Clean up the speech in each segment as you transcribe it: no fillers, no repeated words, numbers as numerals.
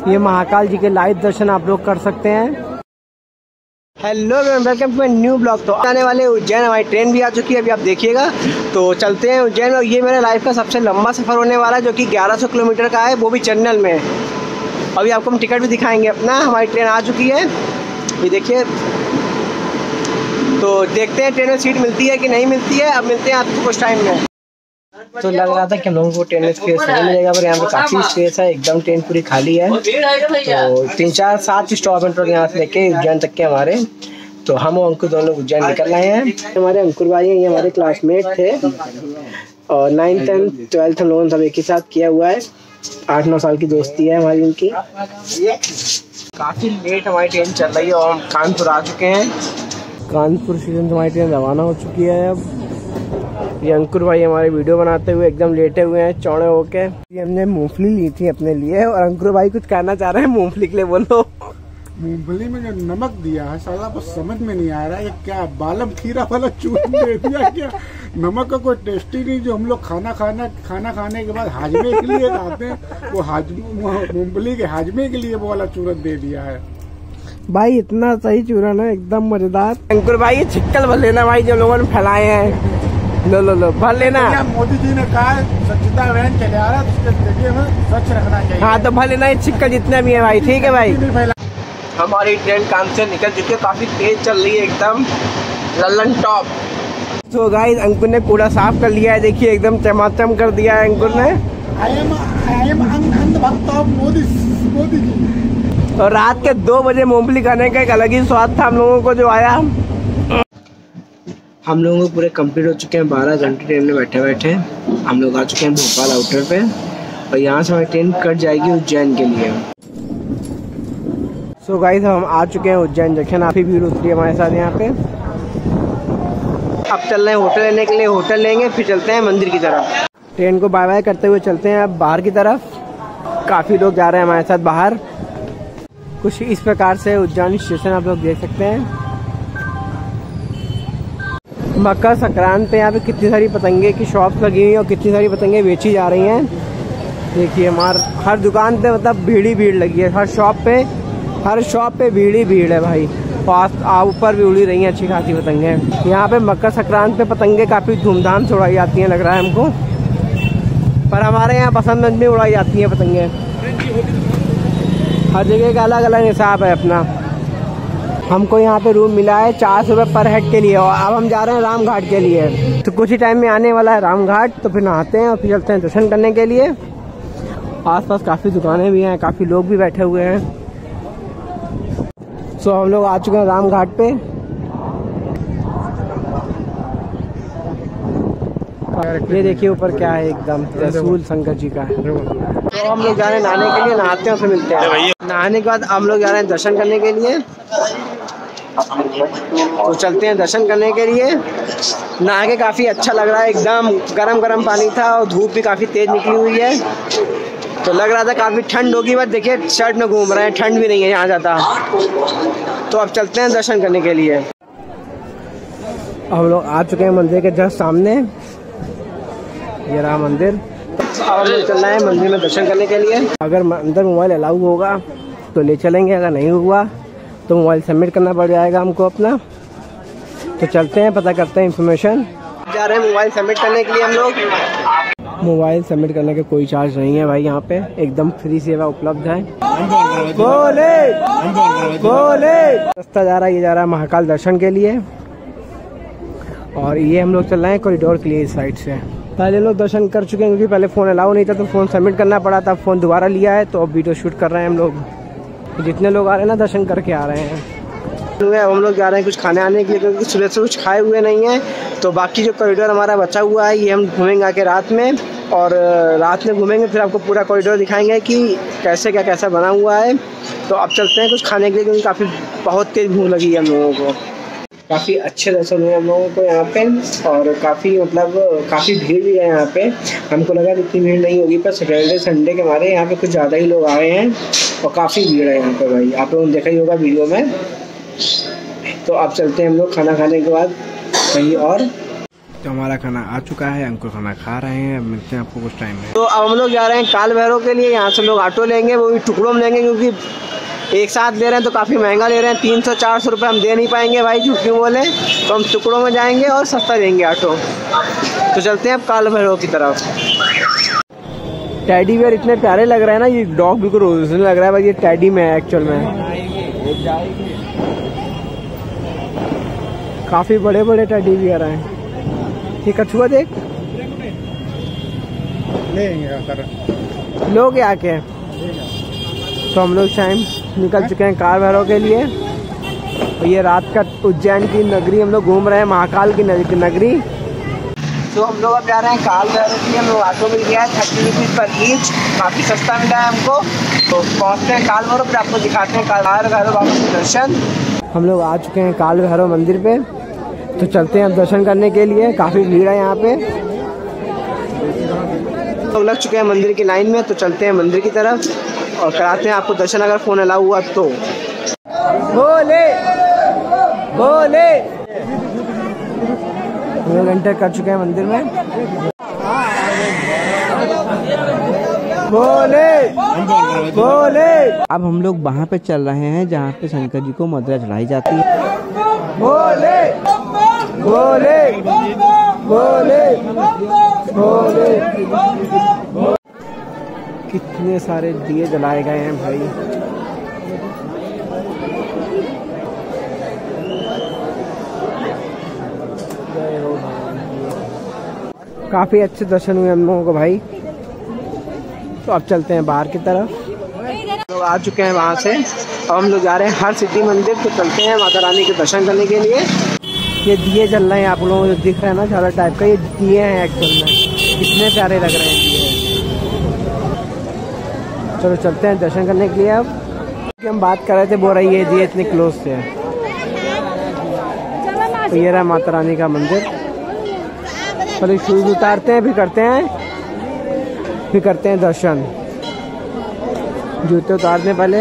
ये महाकाल जी के लाइव दर्शन आप लोग कर सकते हैं। Hello welcome to my new blog. तो आने वाले उज्जैन हमारी ट्रेन भी आ चुकी है, अभी आप देखिएगा। तो चलते हैं उज्जैन में। ये मेरे लाइफ का सबसे लंबा सफ़र होने वाला है, जो कि 1100 किलोमीटर का है, वो भी जनरल में। अभी आपको हम टिकट भी दिखाएंगे अपना। हमारी ट्रेन आ चुकी है, ये देखिए। तो देखते हैं ट्रेन में सीट मिलती है कि नहीं मिलती है। अब मिलते हैं आपको कुछ टाइम में। तो लग रहा था कि हम लोगों को ट्रेन में स्पेस नहीं मिलेगा, पर यहाँ पे काफ़ी स्पेस है, एकदम ट्रेन पूरी खाली है। तो 3-4-7 स्टॉप हैं यहाँ से लेके उज्जैन तक के हमारे। तो हम और अंकुर दोनों उज्जैन निकल रहे हैं। हमारे अंकुर भाई हैं, ये हमारे क्लासमेट थे और 9th and 12th हम लोगों ने सब एक ही साथ किया हुआ है। 8-9 साल की दोस्ती है हमारी उनकी। काफ़ी लेट हमारी ट्रेन चल रही है और हम कानपुर आ चुके हैं। कानपुर स्टेशन से हमारी ट्रेन रवाना हो चुकी है। अब ये अंकुर भाई हमारे वीडियो बनाते हुए एकदम लेटे हुए हैं चौड़े होके। ये हमने मूंगफली ली थी अपने लिए और अंकुर भाई कुछ कहना चाह रहे हैं मूंगफली के लिए, बोलो। मूंगफली में जो नमक दिया है साला बस समझ में नहीं आ रहा है, क्या बालम खीरा वाला चूरन दे दिया क्या? नमक का कोई टेस्ट ही नहीं। जो हम लोग खाना खाने के बाद हाजमे के लिए खाते हैं, वो मूंगफली के हाजमे के लिए वो वाला चूरन दे दिया है भाई। इतना सही चूरन है, एकदम मजेदार। अंकुर भाई ये छिक्कल भर लेना भाई, जो लोगों ने फैलाए हैं। लो भर लेना। मोदी जी ने कहा स्वच्छता अभियान चले आ रहा है, उसके जरिए में स्वच्छ रखना चाहिए। हाँ तो भर लेना ये छिक्कल जितने भी है भाई, ठीक है भाई। हमारी ट्रेन काम से निकल चुकी है, काफी तेज चल रही है, एकदम लल्लन टॉप। तो गाइस अंकुर ने कूड़ा साफ कर लिया है, देखिए एकदम चमाचम कर दिया है अंकुर ने। I am अंधभक्त ऑफ मोदी जी। और रात के 2 बजे मूंगफली खाने का एक अलग ही स्वाद था हम लोगों को जो आया। हम लोगों को पूरे कंप्लीट हो चुके हैं, 12 घंटे ट्रेन में बैठे हम लोग आ चुके हैं भोपाल आउटर पे। और यहाँ से हमारी ट्रेन कट जाएगी उज्जैन के लिए। सो गाइस हम आ चुके हैं उज्जैन जंक्शन। काफी भीड़ उतरी है हमारे साथ यहाँ पे। अब चल रहे हैं होटल लेने के लिए, होटल लेंगे फिर चलते हैं मंदिर की तरफ। ट्रेन को बाय बाय करते हुए चलते हैं अब बाहर की तरफ। काफ़ी लोग जा रहे हैं हमारे साथ बाहर। कुछ इस प्रकार से उज्जैन स्टेशन आप लोग देख सकते हैं। मकर संक्रांति पे यहाँ पे कितनी सारी पतंगे की शॉप्स लगी हुई हैं और कितनी सारी पतंगे बेची जा रही हैं। देखिए हर दुकान पे मतलब भीड़ ही भीड़ लगी है। हर शॉप पे भीड़ ही भीड़ है भाई। और ऊपर भी उड़ी रही हैं अच्छी खासी पतंगे। यहाँ पे मकर संक्रांति पे पतंगे काफ़ी धूमधाम से उड़ाई जाती हैं लग रहा है हमको, पर हमारे यहाँ पसंद में उड़ाई जाती हैं पतंगे। हर जगह का अलग अलग हिसाब है अपना। हमको यहाँ पे रूम मिला है 400 रुपये पर हेड के लिए और अब हम जा रहे हैं रामघाट के लिए। तो कुछ ही टाइम में आने वाला है रामघाट, तो फिर नहाते हैं और फिर चलते हैं दर्शन करने के लिए। आसपास काफ़ी दुकानें भी हैं, काफ़ी लोग भी बैठे हुए हैं। सो हम लोग आ चुके हैं रामघाट पे। ये देखिए ऊपर क्या है, एकदम रसूल शंकर जी का है। तो हम लोग जा रहे हैं नहाने के लिए, नहाते हैं फिर मिलते हैं। नहाने के बाद हम लोग जा रहे हैं दर्शन करने के लिए। तो चलते हैं दर्शन करने के लिए। नहा के काफ़ी अच्छा लग रहा है, एकदम गरम पानी था और धूप भी काफ़ी तेज़ निकली हुई है। तो लग रहा था काफ़ी ठंड होगी, बस देखिए शर्ट में घूम रहे हैं, ठंड भी नहीं है यहाँ ज़्यादा। तो अब चलते हैं दर्शन करने के लिए। हम लोग आ चुके हैं मंदिर के जस्ट सामने, ये रहा मंदिर। अब हम लोग चल रहे हैं मंदिर में दर्शन करने के लिए। अगर अंदर मोबाइल अलाउ होगा तो ले चलेंगे, अगर नहीं हुआ तो मोबाइल सबमिट करना पड़ जाएगा हमको अपना। तो चलते हैं, पता करते हैं इन्फॉर्मेशन। जा रहे हैं मोबाइल सबमिट करने के लिए हम लोग। मोबाइल सबमिट करने का कोई चार्ज नहीं है भाई, यहाँ पे एकदम फ्री सेवा उपलब्ध है। रास्ता जा रहा है, ये जा रहा है महाकाल दर्शन के लिए। और ये हम लोग चल रहे हैं कॉरिडोर के लिए इस साइड से। पहले लोग दर्शन कर चुके हैं क्योंकि पहले फ़ोन अलाउ नहीं था, तो फ़ोन सबमिट करना पड़ा था। फ़ोन दोबारा लिया है तो अब वीडियो शूट कर रहे हैं हम लोग। जितने लोग आ रहे हैं ना दर्शन करके आ रहे हैं। हम लोग जा रहे हैं कुछ खाने आने के लिए, क्योंकि सुबह से कुछ खाए हुए नहीं हैं। तो बाकी जो कॉरिडोर हमारा बचा हुआ है ये हम घूमेंगे आके रात में, और रात में घूमेंगे फिर आपको पूरा कॉरिडोर दिखाएंगे कि कैसा बना हुआ है। तो अब चलते हैं कुछ खाने के लिए, क्योंकि बहुत तेज़ भूख लगी है हम लोगों को। काफ़ी अच्छे दर्शन हुए हम लोगों को यहाँ पे, और काफ़ी भीड़ भी है यहाँ पे। हमको लगा इतनी भीड़ नहीं होगी, पर सैटरडे संडे के हमारे यहाँ पे कुछ ज़्यादा ही लोग आए हैं और काफ़ी भीड़ है यहाँ पे भाई। आप लोगों ने देखा ही होगा वीडियो में। तो अब चलते हैं हम लोग खाना खाने के बाद कहीं और। तो हमारा खाना आ चुका है, अंकुर खाना खा रहे हैं, मिलते हैं आपको कुछ टाइम में। तो अब हम लोग जा रहे हैं काल भैरव के लिए। यहाँ से लोग ऑटो लेंगे, वो भी टुकड़ों में लेंगे क्योंकि एक साथ ले रहे हैं तो काफ़ी महंगा ले रहे हैं। 300-400 रुपये हम दे नहीं पाएंगे भाई, झूठ क्यों बोले। तो हम टुकड़ों में जाएंगे और सस्ता देंगे ऑटो। तो चलते हैं अब काल भैरव की तरफ। टैडी बियर इतने प्यारे लग रहे हैं ना, ये डॉग बिल्कुल ओरिजिनल लग रहा है भाई, ये टैडी में है एक्चुअल में। काफ़ी बड़े बड़े टैडी बियर हैं। ये कछुआ देख, लोग आके। तो हम लोग टाइम निकल चुके हैं काल भैरव के लिए। तो ये रात का उज्जैन की नगरी हम लोग घूम रहे हैं, महाकाल की नगरी। तो हम लोग अब जा रहे हैं काल भैरव के लिए। हम लोग ऑटो मिल गया है 30 रुपीज़ पर ईच, काफ़ी सस्ता मिला है हमको। तो पहुँचते हैं काल भैरव, फिर आपको दिखाते हैं काल भैरव बाबा के दर्शन। हम लोग आ चुके हैं काल भैरव मंदिर पे। तो चलते हैं अब दर्शन करने के लिए, काफ़ी भीड़ है यहाँ पे। लोग लग चुके हैं मंदिर की लाइन में। तो चलते हैं मंदिर की तरफ और कराते हैं आपको दर्शन, अगर फ़ोन अलाउ हुआ तो। बोले बोले हम लोग एंटर कर चुके हैं मंदिर में। बोले बोले अब हम लोग वहाँ पे चल रहे हैं जहाँ पे शंकर जी को मदिरा चढ़ाई जाती है। बोले बोले बोले बोले। कितने सारे दिए जलाए गए हैं भाई। काफी अच्छे दर्शन हुए हम लोगों को भाई। तो अब चलते हैं बाहर की तरफ। लोग आ चुके हैं वहाँ से। अब हम लोग जा रहे हैं हर सिटी मंदिर। तो चलते हैं माता रानी के दर्शन करने के लिए। ये दिए जल रहे हैं, आप लोगों को जो दिख रहा है ना झालर टाइप का, ये दिए हैं एक्चुअल में। कितने प्यारे लग रहे हैं दिए। चलो चलते हैं दर्शन करने के लिए। अब हम बात कर रहे थे, बोल रही है दिए इतने क्लोज से। तो ये रहा माता रानी का मंदिर। चलो शूज उतारते हैं, फिर करते हैं दर्शन। जूते उतारने पहले।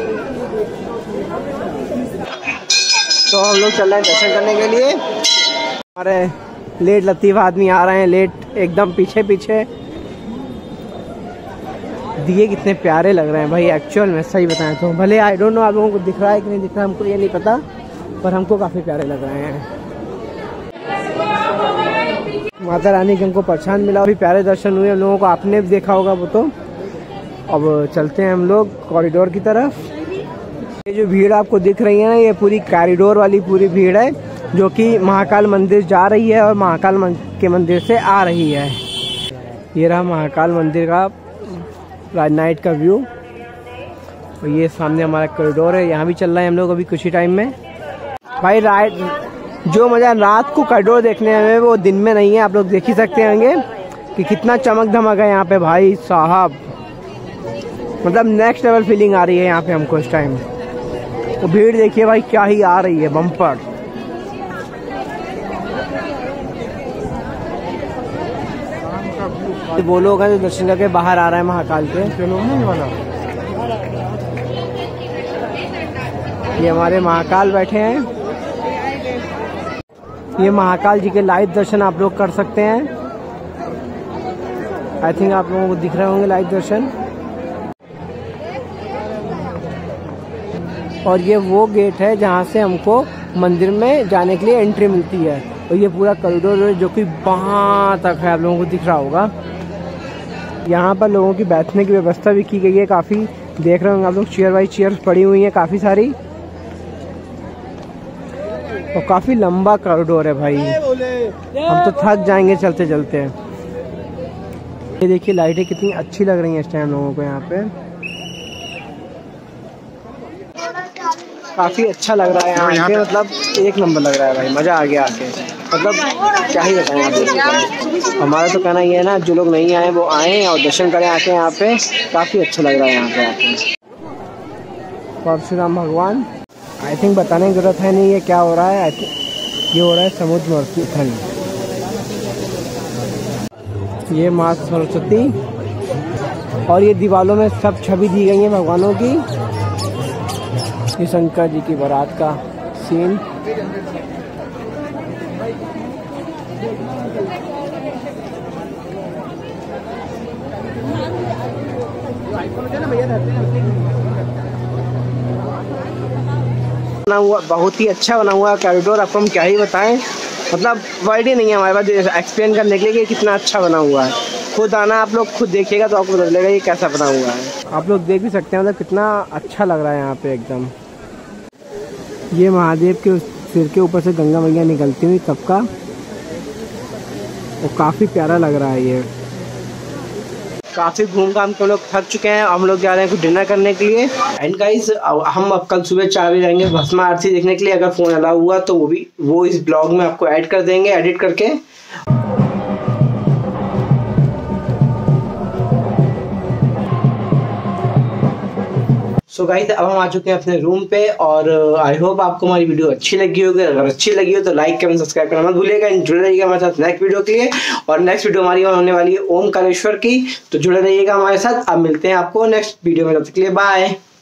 तो हम लोग चल रहे हैं दर्शन करने के लिए। हमारे लेट लतीफ़ आदमी आ रहे हैं, लेट एकदम पीछे पीछे। दिए कितने प्यारे लग रहे हैं भाई एक्चुअल में, सही बताएं तो। भले आई डोंट नो आप लोगों को दिख रहा है कि नहीं दिख रहा है, हमको ये नहीं पता, पर हमको काफ़ी प्यारे लग रहे हैं। माता रानी के हमको प्रसाद मिला, भी प्यारे दर्शन हुए हम लोगों को, आपने भी देखा होगा वो तो। अब चलते हैं हम लोग कॉरिडोर की तरफ। ये जो भीड़ आपको दिख रही है ना, ये पूरी कॉरिडोर वाली पूरी भीड़ है जो कि महाकाल मंदिर जा रही है और महाकाल के मंदिर से आ रही है। ये रहा महाकाल मंदिर का नाइट का व्यू। और ये सामने हमारा कॉरिडोर है, यहाँ भी चल रहा है हम लोग अभी कुछ ही टाइम में भाई। जो मज़ा रात को कॉरिडोर देखने में वो दिन में नहीं है। आप लोग देख ही सकते होंगे कि कितना चमक धमक है यहाँ पे भाई साहब। मतलब नेक्स्ट लेवल फीलिंग आ रही है यहाँ पे हमको इस टाइम। तो भीड़ देखिए भाई क्या ही आ रही है, बम्पर। वो लोग हैं जो दर्शन करके बाहर आ रहे हैं महाकाल के। ये हमारे महाकाल बैठे हैं। ये महाकाल जी के लाइव दर्शन आप लोग कर सकते हैं। आई थिंक आप लोगों को दिख रहे होंगे लाइव दर्शन। और ये वो गेट है जहाँ से हमको मंदिर में जाने के लिए एंट्री मिलती है। और ये पूरा कॉरिडोर जो कि वहाँ तक है, आप लोगों को दिख रहा होगा। यहाँ पर लोगों की बैठने की व्यवस्था भी की गई है काफ़ी। देख रहे होंगे आप लोग, चेयर बाई चेयर पड़ी हुई हैं काफ़ी सारी। और काफ़ी लंबा कॉरिडोर है भाई, हम तो थक जाएंगे चलते चलते। ये देखिए लाइटें कितनी अच्छी लग रही हैं इस टाइम लोगों को यहाँ पे। काफ़ी अच्छा लग रहा है यहाँ पे, मतलब एक नंबर लग रहा है भाई, मज़ा आ गया आके। मतलब क्या ही बताएं आप लोगों को। हमारा तो कहना ये है ना, जो लोग नहीं आए वो आएँ और दर्शन करें आके यहाँ पे। काफ़ी अच्छा लग रहा है यहाँ पे आके। परशुराम भगवान, आई थिंक बताने की जरूरत है नहीं ये क्या हो रहा है। ये हो रहा है समुद्र मंथन। ये माँ सरस्वती और ये दीवालों में सब छवि दी गई है भगवानों की। ये शंकर जी की बारात का सीन। बना हुआ, बहुत ही अच्छा बना हुआ कॉरिडोर, आपको हम क्या ही बताएं, मतलब वर्ड ही नहीं है हमारे पास एक्सप्लेन करने के लिए कि कितना अच्छा बना हुआ है। खुद आना, आप लोग खुद देखिएगा तो आपको पता चलेगा ये कैसा बना हुआ है। आप लोग देख भी सकते हैं, मतलब कितना अच्छा लग रहा है यहाँ पे एकदम। ये महादेव के सिर के ऊपर से गंगा मैया निकलती हुई कब का, और काफ़ी प्यारा लग रहा है ये। काफ़ी घूम घाम के हम लोग थक चुके हैं, हम लोग जा रहे हैं कुछ डिनर करने के लिए। एंड गाइस हम अब कल सुबह 4 बजे जाएंगे भस्म आरती देखने के लिए। अगर फ़ोन अलाउ हुआ तो वो इस ब्लॉग में आपको ऐड कर देंगे, एडिट करके। सो गाइस अब हम आ चुके हैं अपने रूम पे, और आई होप आपको हमारी वीडियो अच्छी लगी होगी। अगर अच्छी लगी हो तो लाइक कमेंट सब्सक्राइब करना मत भूलिएगा। जुड़े रहिएगा हमारे साथ नेक्स्ट वीडियो के लिए, और नेक्स्ट वीडियो हमारी होने वाली है ओमकारेश्वर की, तो जुड़े रहिएगा हमारे साथ। अब मिलते हैं आपको नेक्स्ट वीडियो में, तब तक के लिए बाय।